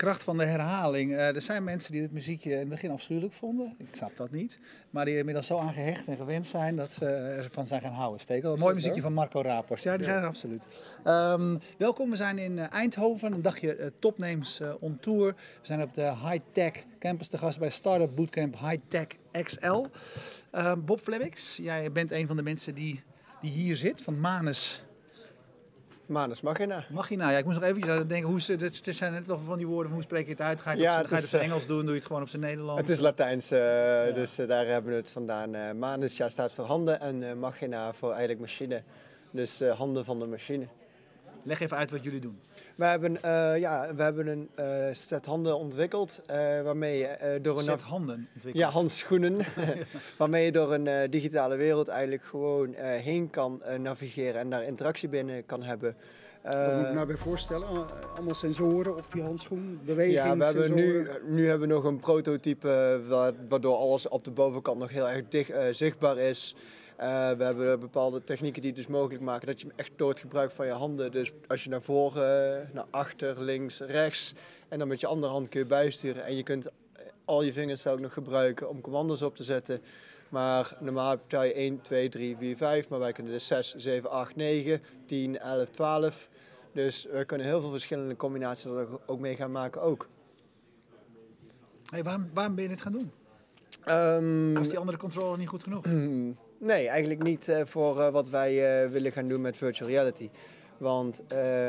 kracht van de herhaling. Er zijn mensen die dit muziekje in het begin afschuwelijk vonden. Ik snap dat niet. Maar die er inmiddels zo aan gehecht en gewend zijn dat ze ervan zijn gaan houden. Steken. Een mooi muziekje van Marco Rapos. Ja, die zijn er absoluut. Welkom, we zijn in Eindhoven. Een dagje Topnames on Tour. We zijn op de High Tech Campus te gast bij Startup Bootcamp High Tech XL. Bob Flemix, jij bent een van de mensen die hier zit, van Manus. Manus Machina. Machina, ja, ik moest nog even denken, het zijn net toch van die woorden, hoe spreek je het uit? Ga je het op zijn Engels doen, doe je het gewoon op zijn Nederlands? Het is Latijns, dus daar hebben we het vandaan. Manus staat voor handen en Machina voor eigenlijk machine. Dus handen van de machine. Leg even uit wat jullie doen. We hebben een set handen ontwikkeld waarmee je door een... Set handen ontwikkeld? Ja, handschoenen. Waarmee je door een digitale wereld eigenlijk gewoon heen kan navigeren en daar interactie binnen kan hebben. Wat moet ik nou bij voorstellen? Allemaal sensoren op die handschoen, beweging, ja, we hebben nu hebben we nog een prototype waardoor alles op de bovenkant nog heel erg zichtbaar is. We hebben bepaalde technieken die dus mogelijk maken dat je echt door het gebruik van je handen, dus als je naar voren, naar achter, links, rechts en dan met je andere hand kun je bijsturen en je kunt al je vingers ook nog gebruiken om commando's op te zetten. Maar normaal heb je 1, 2, 3, 4, 5, maar wij kunnen dus 6, 7, 8, 9, 10, 11, 12. Dus we kunnen heel veel verschillende combinaties er ook mee gaan maken ook. Hey, waarom ben je dit gaan doen? Was die andere controller niet goed genoeg? Nee, eigenlijk niet voor wat wij willen gaan doen met virtual reality. Want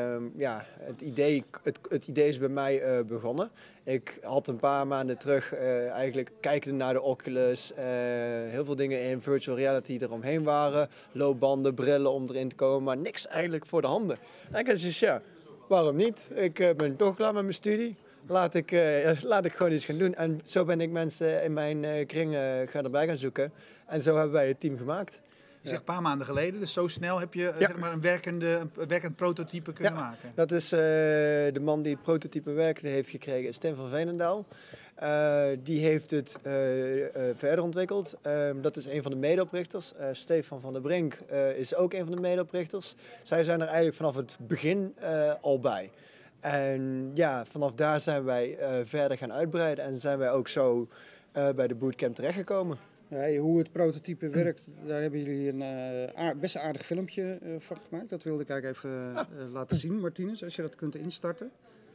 het idee is bij mij begonnen. Ik had een paar maanden terug eigenlijk kijkende naar de Oculus. Heel veel dingen in virtual reality eromheen waren. Loopbanden, brillen om erin te komen, maar niks eigenlijk voor de handen. En ik dacht, ja, waarom niet? Ik ben toch klaar met mijn studie. Laat ik gewoon iets gaan doen. En zo ben ik mensen in mijn kring erbij gaan zoeken. En zo hebben wij het team gemaakt. Je zegt een paar maanden geleden, dus zo snel heb je zeg maar een werkend prototype kunnen maken. Dat is de man die het prototype werkende heeft gekregen, is Tim van Veenendaal. Die heeft het verder ontwikkeld. Dat is een van de medeoprichters. Stefan van der Brink is ook een van de medeoprichters. Zij zijn er eigenlijk vanaf het begin al bij. En ja, vanaf daar zijn wij verder gaan uitbreiden en zijn wij ook zo bij de bootcamp terechtgekomen. Ja, hoe het prototype werkt, daar hebben jullie een best aardig filmpje van gemaakt. Dat wilde ik eigenlijk even laten zien, Martinez, als je dat kunt instarten.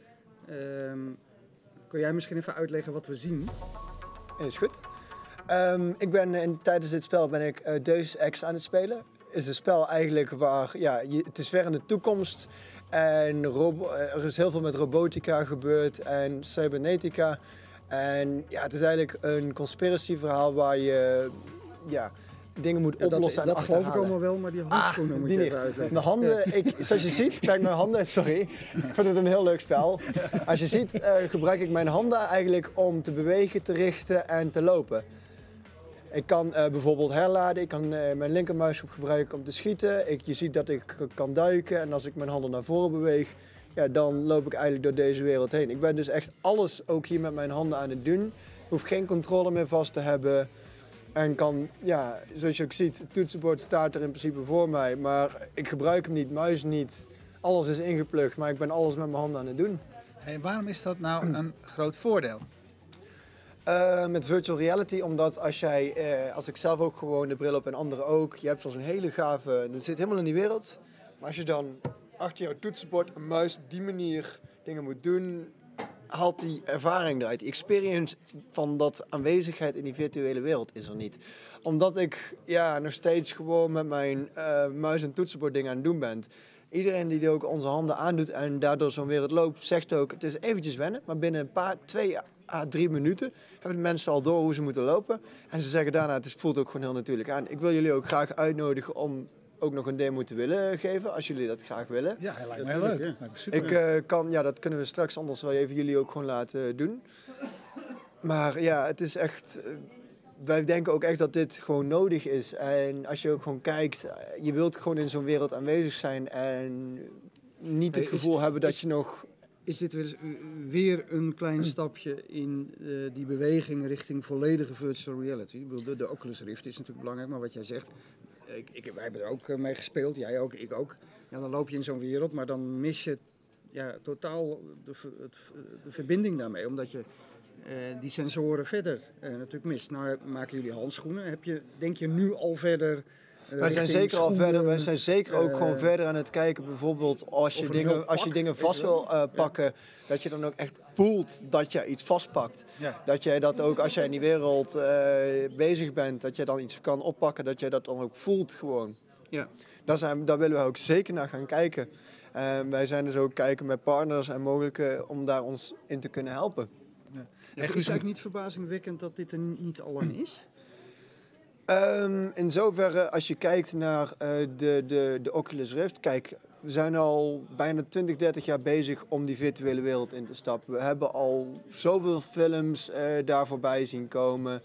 Kun jij misschien even uitleggen wat we zien? Is goed. Tijdens dit spel ben ik Deus Ex aan het spelen. Het is een spel eigenlijk waar, het is ver in de toekomst. En er is heel veel met robotica gebeurd en cybernetica. En ja, het is eigenlijk een conspiracy verhaal waar je dingen moet oplossen en achterhalen. Dat geloof ik allemaal wel, maar die handschoenen moet je even uitleggen. Mijn handen, zoals je ziet, kijk mijn handen, sorry. Ik vind het een heel leuk spel. Als je ziet, gebruik ik mijn handen eigenlijk om te bewegen, te richten en te lopen. Ik kan bijvoorbeeld herladen, ik kan mijn linkermuisgroep gebruiken om te schieten. Je ziet dat ik kan duiken en als ik mijn handen naar voren beweeg, ja, dan loop ik eigenlijk door deze wereld heen. Ik ben dus echt alles ook hier met mijn handen aan het doen. Hoef geen controle meer vast te hebben. En kan, ja, zoals je ook ziet, het toetsenbord staat er in principe voor mij. Maar ik gebruik hem niet, muis niet. Alles is ingeplucht, maar ik ben alles met mijn handen aan het doen. Hey, waarom is dat nou een groot voordeel? Met virtual reality, omdat als ik zelf ook gewoon de bril op en anderen ook. Je hebt zo'n hele gave, dat zit helemaal in die wereld. Maar als je dan achter jouw toetsenbord en muis op die manier dingen moet doen, haalt die ervaring eruit. Die experience van dat aanwezigheid in die virtuele wereld is er niet. Omdat ik nog steeds gewoon met mijn muis en toetsenbord dingen aan het doen ben. Iedereen die ook onze handen aandoet en daardoor zo'n wereld loopt, zegt ook, het is eventjes wennen, maar binnen een 2 à 3 minuten hebben de mensen al door hoe ze moeten lopen. En ze zeggen daarna, het voelt ook gewoon heel natuurlijk aan. Ik wil jullie ook graag uitnodigen om ook nog een demo te willen geven, als jullie dat graag willen. Ja, dat lijkt me heel leuk. Ja. Super. Dat kunnen we straks anders wel even jullie ook gewoon laten doen. Maar ja, het is echt, wij denken ook echt dat dit gewoon nodig is. En als je ook gewoon kijkt, je wilt gewoon in zo'n wereld aanwezig zijn en niet het gevoel hebben dat je nog... Is dit weer een klein stapje in die beweging richting volledige virtual reality? De Oculus Rift is natuurlijk belangrijk, maar wat jij zegt, wij hebben er ook mee gespeeld, jij ook, ik ook. Ja, dan loop je in zo'n wereld, maar dan mis je totaal de verbinding daarmee. Omdat je die sensoren verder natuurlijk mist. Nou maken jullie handschoenen. Denk je nu al verder... Wij zijn zeker al verder. Wij zijn zeker ook gewoon verder aan het kijken. Bijvoorbeeld als je dingen vast wil pakken, dat je dan ook echt voelt dat je iets vastpakt. Ja. Dat jij dat ook als jij in die wereld bezig bent, dat je dan iets kan oppakken, dat jij dat dan ook voelt gewoon. Ja. Daar willen we ook zeker naar gaan kijken. Wij zijn dus ook kijken met partners en mogelijke om daar ons in te kunnen helpen. Ja. Ja, is het eigenlijk niet verbazingwekkend dat dit er niet al een is? In zoverre, als je kijkt naar de Oculus Rift, kijk, we zijn al bijna 20, 30 jaar bezig om die virtuele wereld in te stappen. We hebben al zoveel films daar voorbij zien komen.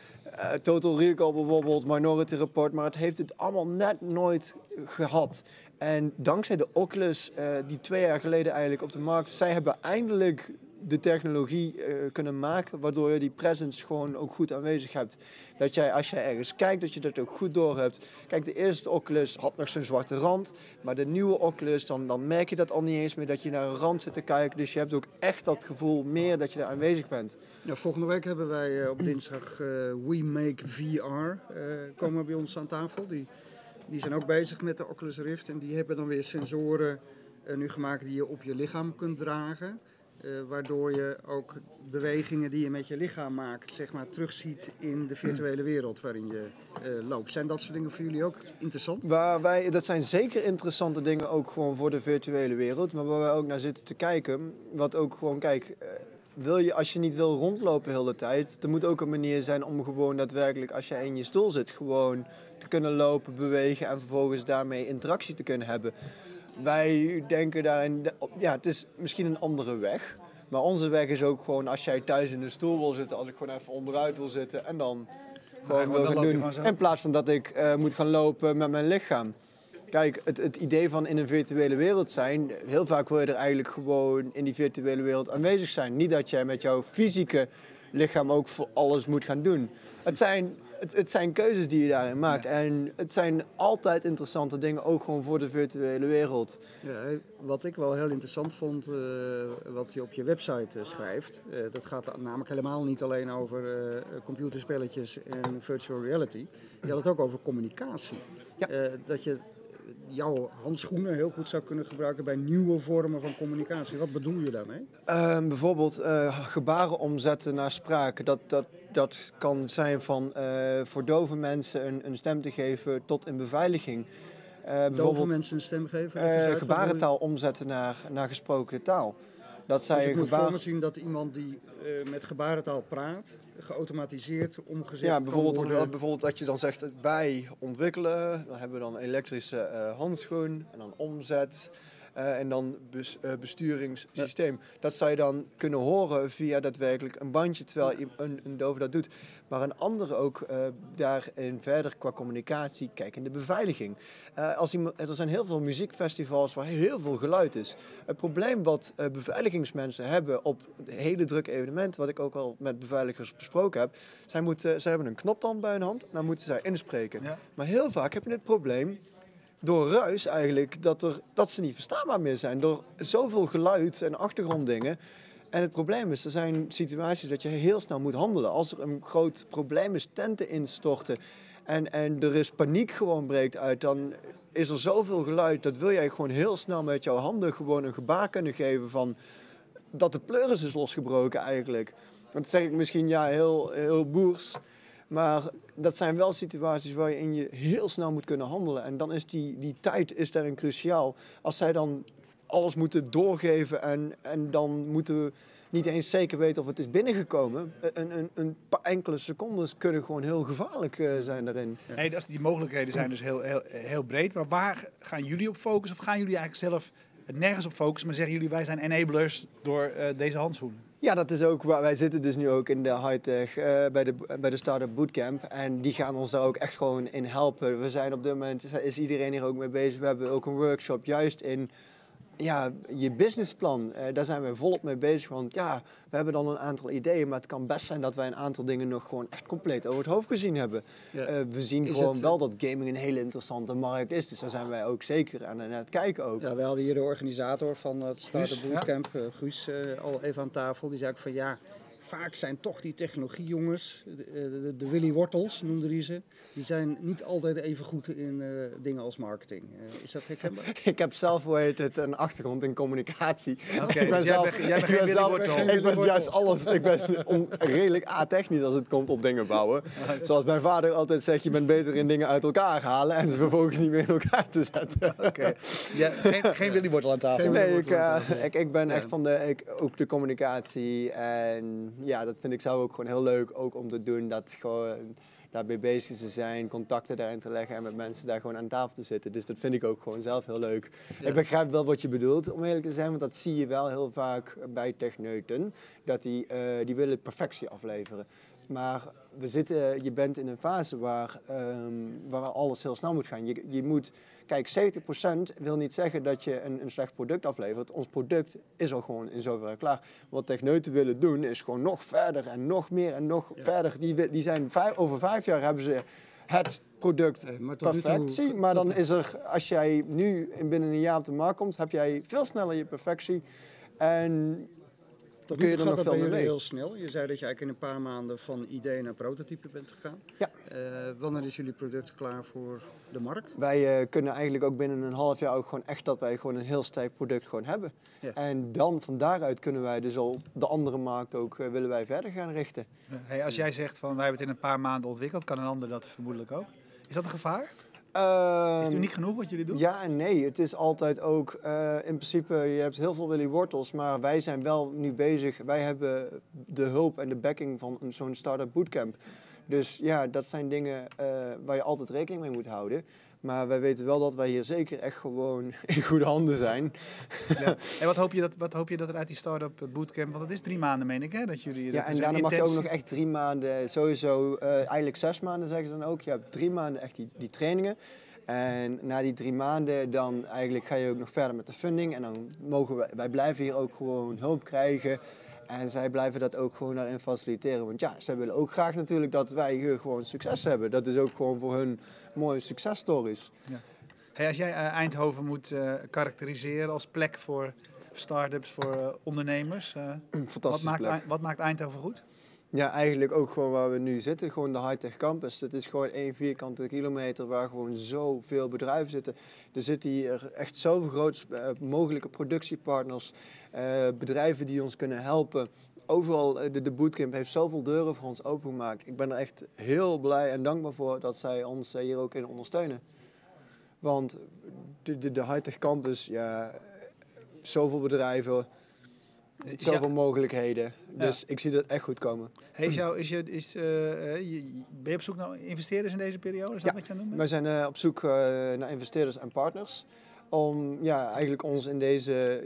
Total Recall bijvoorbeeld, Minority Report, maar het heeft het allemaal net nooit gehad. En dankzij de Oculus, die 2 jaar geleden eigenlijk op de markt, zij hebben eindelijk de technologie kunnen maken, waardoor je die presence gewoon ook goed aanwezig hebt. Dat jij, als jij ergens kijkt, dat je dat ook goed door hebt. Kijk, de eerste Oculus had nog zo'n zwarte rand, maar de nieuwe Oculus, dan merk je dat al niet eens meer, dat je naar een rand zit te kijken. Dus je hebt ook echt dat gevoel meer dat je daar aanwezig bent. Ja, volgende week hebben wij op dinsdag We Make VR komen bij ons aan tafel. Die zijn ook bezig met de Oculus Rift en die hebben dan weer sensoren nu gemaakt die je op je lichaam kunt dragen. Waardoor je ook bewegingen die je met je lichaam maakt, zeg maar, terugziet in de virtuele wereld waarin je loopt. Zijn dat soort dingen voor jullie ook interessant? Dat zijn zeker interessante dingen ook gewoon voor de virtuele wereld. Maar waar wij ook naar zitten te kijken, wat ook gewoon, kijk, als je niet wil rondlopen de hele tijd, er moet ook een manier zijn om gewoon daadwerkelijk, als je in je stoel zit, gewoon te kunnen lopen, bewegen en vervolgens daarmee interactie te kunnen hebben. Wij denken daarin, het is misschien een andere weg. Maar onze weg is ook gewoon als jij thuis in de stoel wil zitten, als ik gewoon even onderuit wil zitten en dan gewoon wil gaan doen. In plaats van dat ik moet gaan lopen met mijn lichaam. Kijk, het idee van in een virtuele wereld zijn, heel vaak wil je er eigenlijk gewoon in die virtuele wereld aanwezig zijn. Niet dat jij met jouw fysieke lichaam ook voor alles moet gaan doen. Het zijn keuzes die je daarin maakt. Ja. En het zijn altijd interessante dingen, ook gewoon voor de virtuele wereld. Ja, wat ik wel heel interessant vond, wat je op je website schrijft. Dat gaat namelijk helemaal niet alleen over computerspelletjes en virtual reality. Je had het ook over communicatie. Ja. Dat je jouw handschoenen heel goed zou kunnen gebruiken bij nieuwe vormen van communicatie. Wat bedoel je daarmee? Bijvoorbeeld gebaren omzetten naar spraak. Dat kan zijn van voor dove mensen een stem te geven tot in beveiliging. Dove mensen een stem geven? Gebarentaal omzetten naar gesproken taal. Dat dus ik moet voor me zien dat iemand die met gebarentaal praat, geautomatiseerd omgezet kan worden. Bijvoorbeeld dat je dan zegt bij ontwikkelen, dan hebben we dan een elektrische handschoen en dan omzet en dan besturingssysteem. Ja. Dat zou je dan kunnen horen via daadwerkelijk een bandje terwijl een dove dat doet. Maar een andere ook daarin verder qua communicatie, kijk in de beveiliging. Er zijn heel veel muziekfestivals waar heel veel geluid is. Het probleem wat beveiligingsmensen hebben op hele drukke evenementen, wat ik ook al met beveiligers besproken heb, zij hebben een knop dan bij hun hand en dan moeten zij inspreken. Ja. Maar heel vaak heb je het probleem door ruis eigenlijk dat ze niet verstaanbaar meer zijn. Door zoveel geluid en achtergronddingen. En het probleem is, er zijn situaties dat je heel snel moet handelen. Als er een groot probleem is, tenten instorten en er is paniek gewoon breekt uit, dan is er zoveel geluid. Dat wil jij gewoon heel snel met jouw handen gewoon een gebaar kunnen geven van dat de pleuris is losgebroken eigenlijk. Dat zeg ik misschien heel boers. Maar dat zijn wel situaties waarin je heel snel moet kunnen handelen. En dan is die tijd is daarin cruciaal. Als zij dan alles moeten doorgeven en dan moeten we niet eens zeker weten of het is binnengekomen. Een paar enkele secondes kunnen gewoon heel gevaarlijk zijn daarin. Nee, die mogelijkheden zijn dus heel breed. Maar waar gaan jullie op focussen? Of gaan jullie eigenlijk zelf nergens op focussen? Maar zeggen jullie, wij zijn enablers door deze handschoen? Ja, dat is ook waar wij zitten dus nu ook in de high-tech bij de Startup Bootcamp. En die gaan ons daar ook echt gewoon in helpen. We zijn op dit moment, is iedereen hier ook mee bezig. We hebben ook een workshop juist in ja, je businessplan, daar zijn we volop mee bezig. Want ja, we hebben dan een aantal ideeën, maar het kan best zijn dat wij een aantal dingen nog gewoon echt compleet over het hoofd gezien hebben. Ja. We zien gewoon wel dat gaming een hele interessante markt is. Dus daar zijn wij ook zeker aan het kijken ook. Ja, we hadden hier de organisator van het Startup Bootcamp, Guus, al even aan tafel. Die zei ook van ja, vaak zijn toch die technologiejongens, de Willy Wortels noemde hij ze, die zijn niet altijd even goed in dingen als marketing. Is dat herkenbaar? Ik heb zelf een achtergrond in communicatie. Okay, dus jij bent geen Willy Wortel. Ik ben juist alles. Ik ben redelijk a-technisch als het komt op dingen bouwen. Zoals mijn vader altijd zegt, je bent beter in dingen uit elkaar halen en ze vervolgens niet meer in elkaar te zetten. Okay. Ja, geen Willy Wortel aan tafel. Nee, ik ben echt van ook de communicatie en ja, dat vind ik zelf ook gewoon heel leuk, ook om te doen, dat gewoon daarbij bezig te zijn, contacten daarin te leggen en met mensen daar gewoon aan tafel te zitten. Dus dat vind ik ook gewoon zelf heel leuk. Ja. Ik begrijp wel wat je bedoelt, om eerlijk te zijn, want dat zie je wel heel vaak bij techneuten, dat die willen perfectie afleveren. Maar je bent in een fase waar alles heel snel moet gaan. Je moet, kijk, 70% wil niet zeggen dat je een slecht product aflevert. Ons product is al gewoon in zoverre klaar. Wat techneuten willen doen is gewoon nog verder en nog meer en nog verder. Die zijn over 5 jaar hebben ze het product perfectie. Maar dan is er, als jij nu binnen een jaar op de markt komt, heb jij veel sneller je perfectie. En tot nu toe gaat dat bij jullie heel snel. Je zei dat je eigenlijk in een paar maanden van idee naar prototype bent gegaan. Ja. Wanneer is jullie product klaar voor de markt? Wij kunnen eigenlijk ook binnen een half jaar ook gewoon echt dat wij gewoon een heel sterk product gewoon hebben. Ja. En dan van daaruit kunnen wij dus al de andere markt ook willen wij verder gaan richten. Hey, als jij zegt van wij hebben het in een paar maanden ontwikkeld, kan een ander dat vermoedelijk ook. Is dat een gevaar? Is het uniek genoeg wat jullie doen? Ja en nee. Het is altijd ook, in principe, je hebt heel veel Willy Wortels, maar wij zijn wel nu bezig. Wij hebben de hulp en de backing van zo'n Startup Bootcamp. Dus ja, dat zijn dingen waar je altijd rekening mee moet houden. Maar wij weten wel dat wij hier zeker echt gewoon in goede handen zijn. Ja. En wat hoop je dat er uit die Startup Bootcamp, want het is 3 maanden meen ik hè? Dat jullie, ja, en daarna mag je ook nog echt 3 maanden, sowieso eigenlijk 6 maanden zeggen ze dan ook. Je hebt 3 maanden echt die trainingen. En na die 3 maanden dan eigenlijk ga je ook nog verder met de funding. En dan mogen wij blijven hier ook gewoon hulp krijgen. En zij blijven dat ook gewoon daarin faciliteren. Want ja, zij willen ook graag natuurlijk dat wij hier gewoon succes hebben. Dat is ook gewoon voor hun mooie successtories. Ja. Hey, als jij Eindhoven moet karakteriseren als plek voor start-ups, voor ondernemers. Wat maakt Eindhoven goed? Ja, eigenlijk ook gewoon waar we nu zitten. Gewoon de high-tech campus. Het is gewoon 1 vierkante kilometer waar gewoon zoveel bedrijven zitten. Er zitten hier echt zoveel grote mogelijke productiepartners. Bedrijven die ons kunnen helpen. Overal, de bootcamp heeft zoveel deuren voor ons opengemaakt. Ik ben er echt heel blij en dankbaar voor dat zij ons hier ook in ondersteunen. Want de high-tech campus, ja, zoveel bedrijven, zoveel mogelijkheden. Dus ik zie dat echt goed komen. Hey, ben je op zoek naar investeerders in deze periode? Is dat wat je aan het doen bent? Wij zijn op zoek naar investeerders en partners. Om eigenlijk ons in deze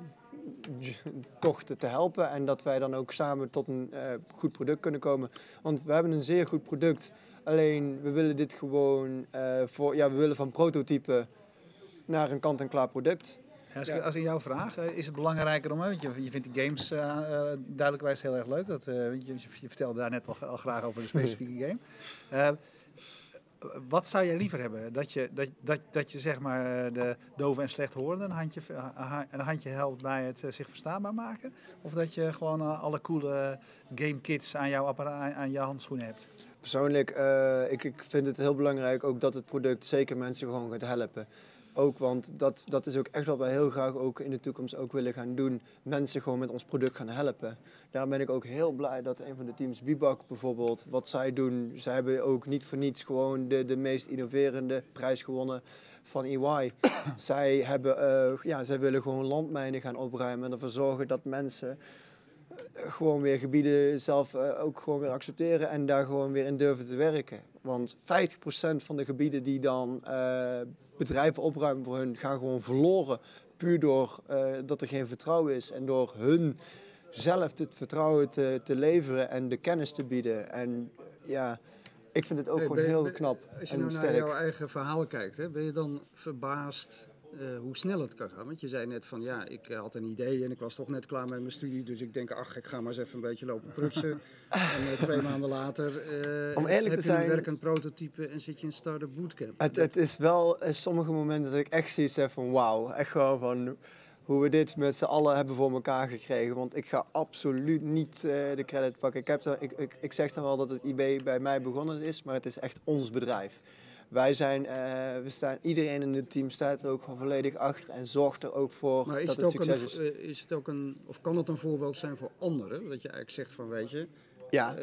tocht te helpen. En dat wij dan ook samen tot een goed product kunnen komen. Want we hebben een zeer goed product. Alleen we willen dit gewoon we willen van prototype naar een kant-en-klaar product. Ja, als ik jou vraag, is het belangrijker om, want je vindt die games duidelijkwijs heel erg leuk. Je vertelde daar net al graag over een specifieke game. Wat zou jij liever hebben? Dat je zeg maar de dove en slechthorenden een handje helpt bij het zich verstaanbaar maken? Of dat je gewoon alle coole game kits aan jouw handschoenen hebt? Persoonlijk, ik vind het heel belangrijk ook dat het product zeker mensen gewoon gaat helpen. Ook, want dat is ook echt wat wij heel graag ook in de toekomst ook willen gaan doen. Mensen gewoon met ons product gaan helpen. Daarom ben ik ook heel blij dat een van de teams, Bibak bijvoorbeeld, wat zij doen. Zij hebben ook niet voor niets gewoon de meest innoverende prijs gewonnen van EY. Zij willen gewoon landmijnen gaan opruimen en ervoor zorgen dat mensen gewoon weer gebieden zelf ook gewoon weer accepteren en daar gewoon weer in durven te werken. Want 50% van de gebieden die dan bedrijven opruimen voor hun gaan gewoon verloren. Puur door dat er geen vertrouwen is en door hun zelf het vertrouwen te leveren en de kennis te bieden. En ja, ik vind het ook gewoon heel knap en sterk. Als je nou naar jouw eigen verhaal kijkt, ben je dan verbaasd hoe snel het kan gaan. Want je zei net van ja, ik had een idee en ik was toch net klaar met mijn studie. Dus ik denk, ach, ik ga maar eens even een beetje lopen prutsen. En 2 maanden later Om eerlijk heb te je zijn, een werkend prototype en zit je in Startup Bootcamp. Het is wel sommige momenten dat ik echt zoiets heb van wauw. Echt gewoon van hoe we dit met z'n allen hebben voor elkaar gekregen. Want ik ga absoluut niet de credit pakken. Ik zeg dan wel dat het IB bij mij begonnen is, maar het is echt ons bedrijf. Iedereen in het team staat er ook gewoon volledig achter en zorgt er ook voor Maar dat het succes is. Is het ook of kan het een voorbeeld zijn voor anderen? Dat je eigenlijk zegt van, weet je... Ja,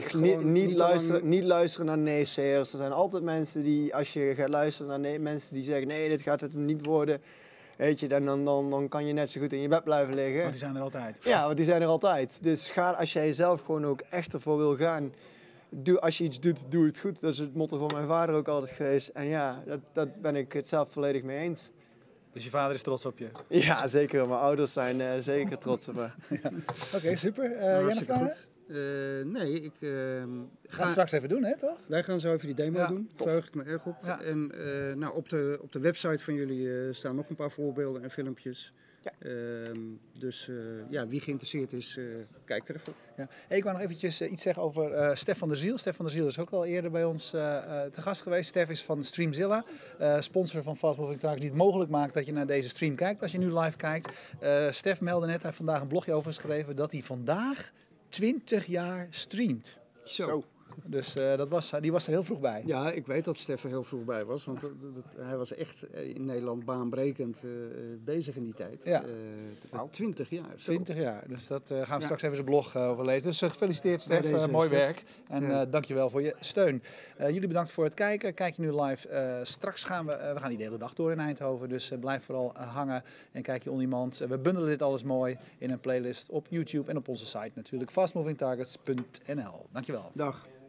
niet luisteren naar naysayers. Er zijn altijd mensen die, als je gaat luisteren naar mensen die zeggen, nee, dit gaat het niet worden. Weet je, dan kan je net zo goed in je bed blijven liggen. Want die zijn er altijd. Ja, want die zijn er altijd. Dus als jij zelf gewoon ook echt ervoor wil gaan, als je iets doet, doe het goed. Dat is het motto van mijn vader ook altijd geweest. En ja, dat ben ik het zelf volledig mee eens. Dus je vader is trots op je? Ja, zeker. Mijn ouders zijn zeker trots op me. Ja. Oké, super. Jij nog Hartstikke vragen? goed. Nee, ik Gaan we straks even doen, hè, toch? Wij gaan zo even die demo Ja, doen. tof. Daar verheug ik me erg op. Ja. En op de website van jullie staan nog een paar voorbeelden en filmpjes. Ja. Dus wie geïnteresseerd is, kijk er even op. Ja. Hey, ik wou nog eventjes iets zeggen over Stef van der Ziel. Stef van der Ziel is ook al eerder bij ons te gast geweest. Stef is van Streamzilla, sponsor van Fast Moving Targets, die het mogelijk maakt dat je naar deze stream kijkt als je nu live kijkt. Stef meldde net, hij heeft vandaag een blogje over geschreven, dat hij vandaag 20 jaar streamt. Zo. Dus die was er heel vroeg bij. Ja, ik weet dat Stef er heel vroeg bij was, want hij was echt in Nederland baanbrekend bezig in die tijd. Ja. 20 jaar. Zo. 20 jaar. Dus dat gaan we straks even zijn blog over lezen. Dus gefeliciteerd Stef, deze, mooi Stef. werk. En dankjewel voor je steun. Jullie bedankt voor het kijken. Kijk je nu live. Straks gaan we gaan die de hele dag door in Eindhoven. Dus blijf vooral hangen en kijk je on demand. We bundelen dit alles mooi in een playlist op YouTube en op onze site natuurlijk. fastmovingtargets.nl. Dankjewel. Dag.